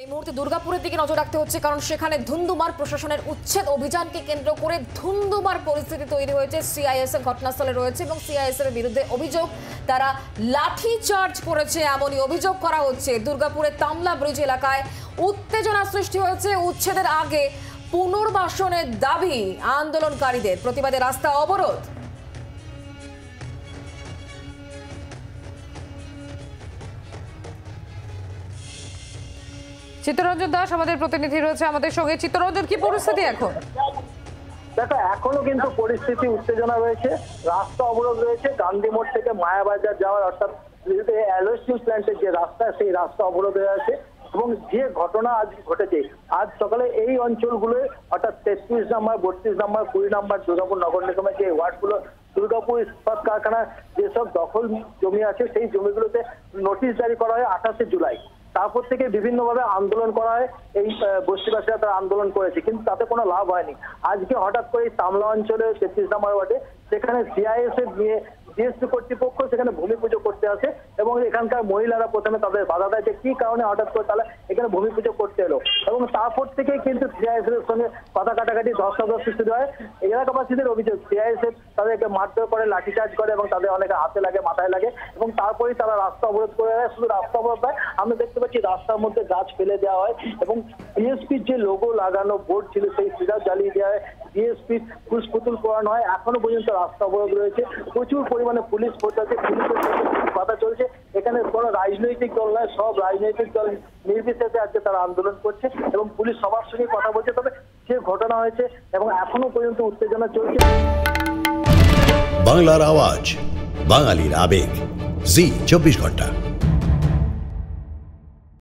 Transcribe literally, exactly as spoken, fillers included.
এই মুহূর্তে দুর্গাপুরের দিকে নজর রাখতে হচ্ছে, কারণ সেখানে ধুন্ধুমার প্রশাসনের উচ্ছেদ অভিযানকে কেন্দ্র করে ধুন্ধুমার পরিস্থিতি তৈরি হয়েছে। সিআইএসএফ ঘটনাস্থলে রয়েছে এবং সিআইএসএফ এর বিরুদ্ধে অভিযোগ তারা লাঠি চার্জ করেছে, এমনই অভিযোগ করা হচ্ছে। দুর্গাপুরের তামলা ব্রিজ এলাকায় উত্তেজনা সৃষ্টি হয়েছে। উচ্ছেদের আগে পুনর্বাসনের দাবি আন্দোলনকারীদের, প্রতিবাদে রাস্তা অবরোধ। চিত্তরঞ্জন দাস আমাদের প্রতিনিধি রয়েছে আমাদের সঙ্গে। চিত্তরঞ্জন, কি পরিস্থিতি এখন? দেখো, এখনো কিন্তু পরিস্থিতি উত্তেজনা রয়েছে, রাস্তা অবরোধ রয়েছে। গান্ধী মোড় থেকে মায়াবাজার যাওয়ার অর্থাৎ অ্যালয় স্টিল প্ল্যান্টের যে রাস্তা, সেই রাস্তা অবরোধ হয়ে আছে। এবং যে ঘটনা আজ ঘটেছে, আজ সকালে এই অঞ্চলগুলোয় অর্থাৎ তেত্রিশ নাম্বার, বত্রিশ নাম্বার, কুড়ি নাম্বার দুর্গাপুর নগর নিগমের যে ওয়ার্ডগুলো, দুর্গাপুর ইস্পাত কারখানার যেসব দখল জমি আছে, সেই জমিগুলোতে নোটিশ জারি করা হয় আঠাশে জুলাই। তারপর থেকে বিভিন্নভাবে আন্দোলন করা হয়, এই বস্তিবাসীরা তারা আন্দোলন করেছে, কিন্তু তাতে কোনো লাভ হয়নি। আজকে হঠাৎ করে তামলা অঞ্চলে তেত্রিশ নাম্বার ওয়ার্ডে সেখানে সিআইএসএফ নিয়ে ডিএসপি কর্তৃপক্ষ সেখানে ভূমি পুজো করতে আসে এবং এখানকার মহিলারা প্রথমে তাদের বাধা দেয় যে কি কারণে হঠাৎ করে তারা এখানে ভূমি পুজো করতে এলো। এবং তারপর থেকে কিন্তু সিআইএসএফ এর সঙ্গে কথা কাটাকাটি ধস্তাধস্তি সৃষ্টি হয়। এলাকাবাসীদের অভিযোগ সিআইএসএফ তাদেরকে মারধর করে, লাঠিচার্জ করে এবং তাদের অনেকে হাতে লাগে, মাথায় লাগে এবং তারপরেই তারা রাস্তা অবরোধ করে দেয়। শুধু রাস্তা অবরোধ নয়, আমরা দেখতে পাচ্ছি রাস্তার মধ্যে গাছ ফেলে দেওয়া হয় এবং ডিএসপির যে লোগো লাগানো বোর্ড ছিল সেই সিরা জ্বালিয়ে দেওয়া হয়, ডিএসপির ফুসপুতুল করানো হয়। এখনো পর্যন্ত রাস্তা অবরোধ রয়েছে, প্রচুর পরিমাণে পুলিশ ফোর্স আছে, পুলিশের বাধা চলছে। এখানে কোনো রাজনৈতিক দল নয়, সব রাজনৈতিক দল নির্বিশেষে আজকে তারা আন্দোলন করছে এবং পুলিশ সবার সঙ্গে কথা বলছে। তবে যে ঘটনা হয়েছে এবং এখনো পর্যন্ত উত্তেজনা চলছে। বাংলার আওয়াজ, বাঙালির আবেগ, জি চব্বিশ ঘন্টা।